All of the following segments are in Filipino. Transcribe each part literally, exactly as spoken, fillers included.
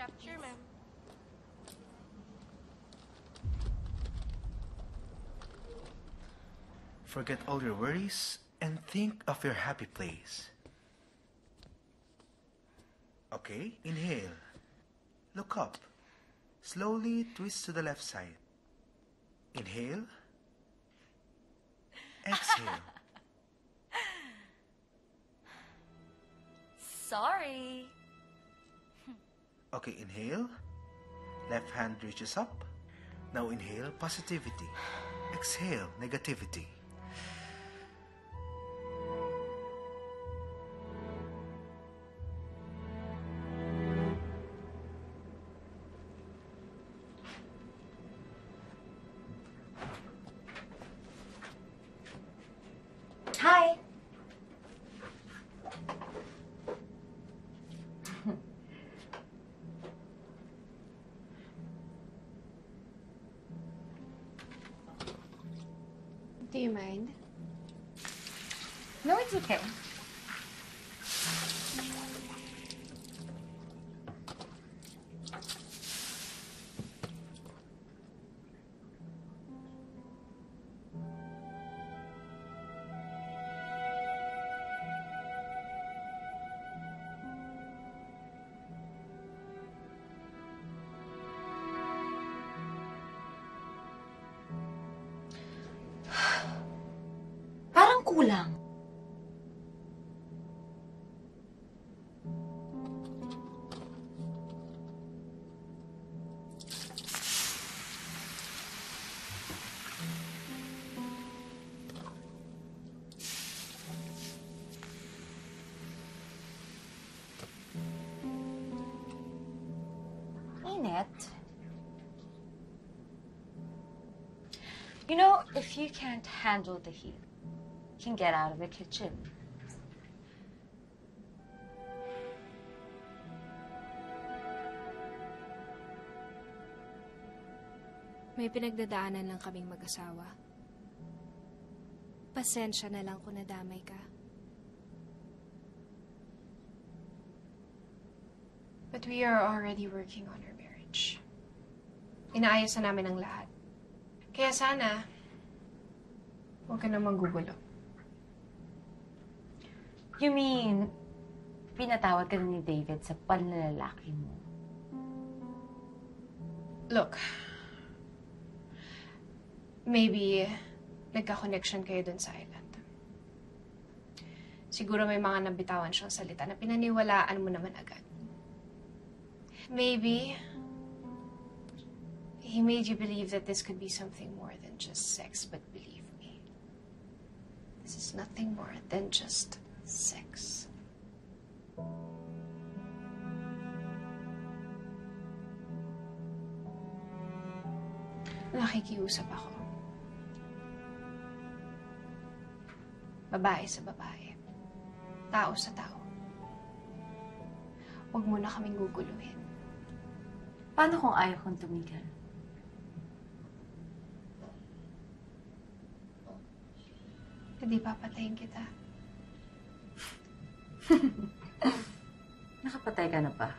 chef. Sure, ma'am. Forget all your worries and think of your happy place. Okay, inhale. Look up. Slowly twist to the left side. Inhale. Exhale. Sorry. Okay, inhale. Left hand reaches up. Now inhale positivity. Exhale negativity. Hi. Do you mind? No, it's okay. Parang kulang. Init. You know, if you can't handle the heat, you can get out of the kitchen. May pinagdadaanan lang kaming mag-asawa. Pasensya na lang kung nadamay ka. But we are already working on our marriage. Inaayos na namin ang lahat. Kaya sana, huwag ka na manggugulo. You mean, pinatawad ka na ni David sa panlalaki mo? Look, maybe nagka-connection kayo dun sa island. Siguro may mga nabitawan siyang salita na pinaniwalaan mo naman agad. Maybe he made you believe that this could be something more than just sex, but believe me, this is nothing more than just sex. Nakikiusap ako. Babae sa babae. Tao sa tao. Huwag mo na kaming guguluhin. Paano kung ayaw kong tumigil? Hindi papatayin kita. Nakapatay ka na pa?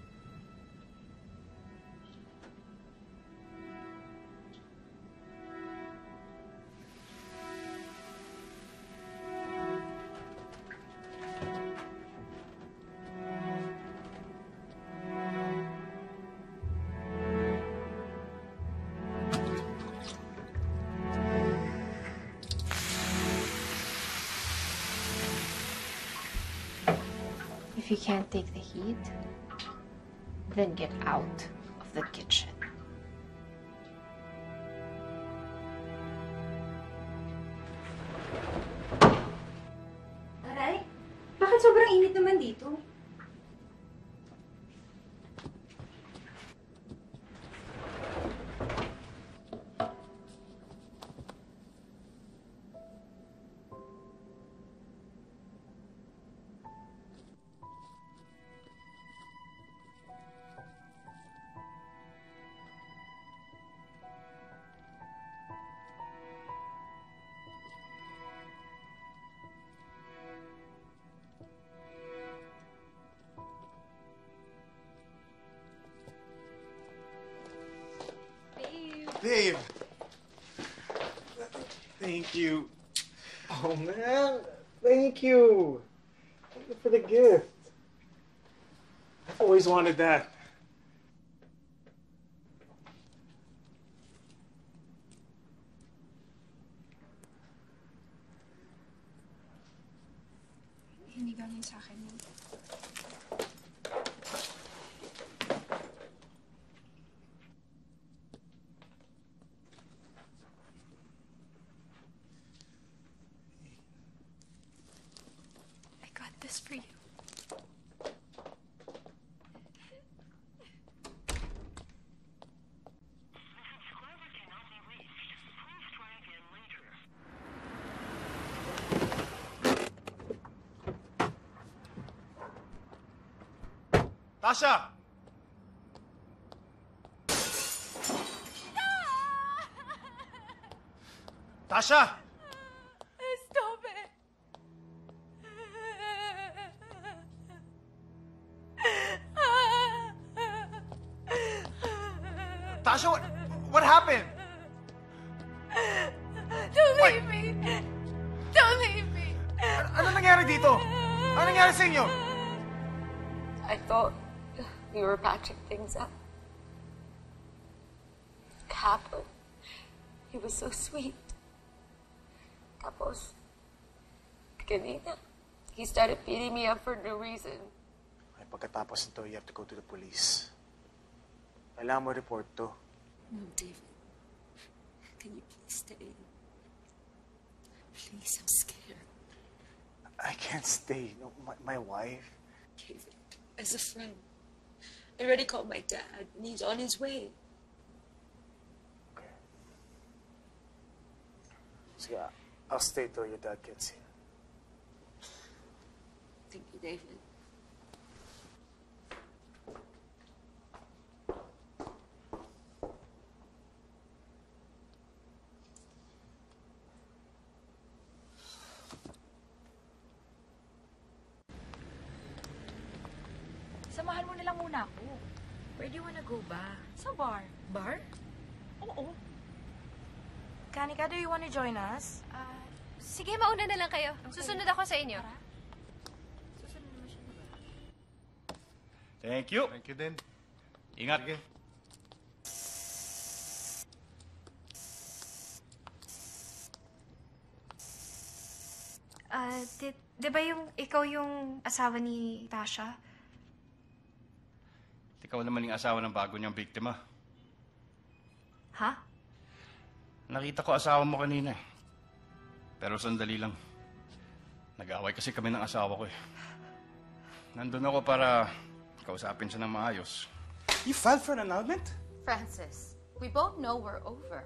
If you can't take the heat, then get out of the kitchen. Aray, bakit sobrang init naman dito? Dave! Thank you. Oh, man. Thank you. Thank you for the gift. I've always wanted that. Hindi galing sa akin yun. I got this for you. Tasha! Tasha! Stop it! Tasha, what, what happened? Don't Wait. leave me! Don't leave me! Ano, ano nangyari dito? Ano nangyari sa inyo? I thought we were patching things up. Capo, he was so sweet. Tapos, kanina, he started beating me up for no reason. Ay, pagkatapos nito, you have to go to the police. Kailangan mo report to. No, David. Can you please stay? Please, I'm scared. I can't stay. No, my, my wife. David, as a friend, I already called my dad, and he's on his way. Okay. Sige, I'll stay till your dad gets here. Thank you, David. Samahan mo na lang muna ako. Where do you wanna go ba? Sa bar. Bar? Oo. Kanika, do you wanna join us? Ah, sige, mauna na lang kayo. Susunod ako sa inyo. Susunod naman siya, diba? Thank you. Thank you din. Ingat. Sige. Ah, di, di ba yung ikaw yung asawa ni Tasha? Ikaw naman yung asawa ng bago niyang biktima. Ha? Nakita ko asawa mo kanina eh. Pero sandali lang. Nag-away kasi kami ng asawa ko eh. Nandun ako para kausapin siya ng maayos. You filed for an annulment? Francis, we both know we're over.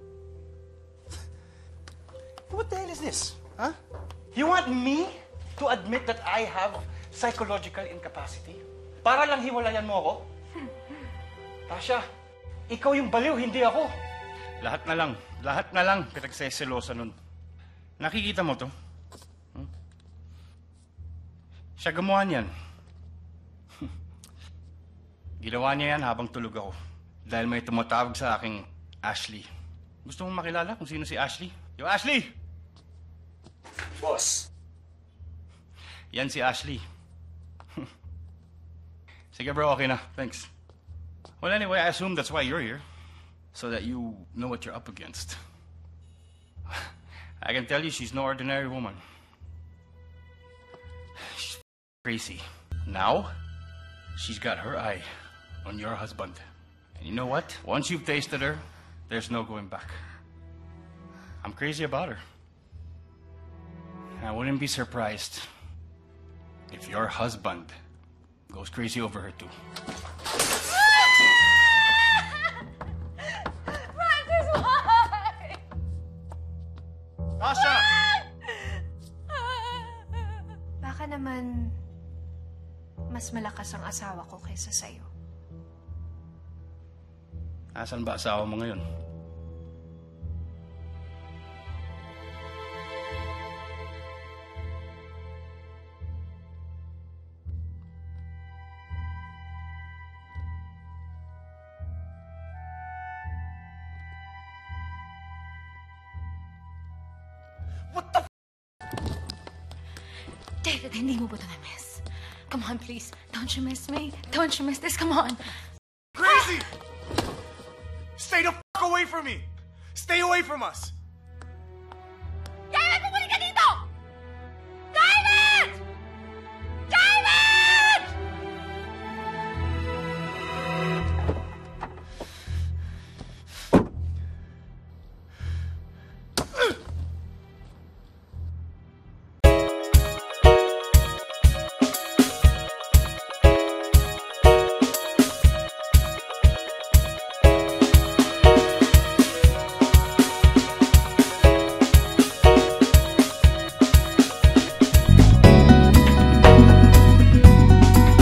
What the hell is this? Huh? You want me to admit that I have psychological incapacity? Para lang hiwalayan mo ako? Tasha, ikaw yung baliw, hindi ako. Lahat na lang, lahat na lang pinagseselosa nun. Nakikita mo to? Hmm? Siya gumawa niyan. Ginawa niya yan habang tulog ako. Dahil may tumatawag sa aking Ashley. Gusto mong makilala kung sino si Ashley? Yo, Ashley! Boss. Yan si Ashley. Sige bro, okay na. Thanks. Well anyway, I assume that's why you're here. So that you know what you're up against. I can tell you she's no ordinary woman. She's crazy. Now, she's got her eye on your husband. And you know what? Once you've tasted her, there's no going back. I'm crazy about her. And I wouldn't be surprised if your husband goes crazy over her too. Francis, why? Tasha! Baka naman mas malakas ang asawa ko kaysa sa'yo. Asan ba asawa mo ngayon? What the f? David, hindi mo ba ito na-miss? Come on, please. Don't you miss me? Don't you miss this? Come on. Crazy! Stay the f*** away from me! Stay away from us!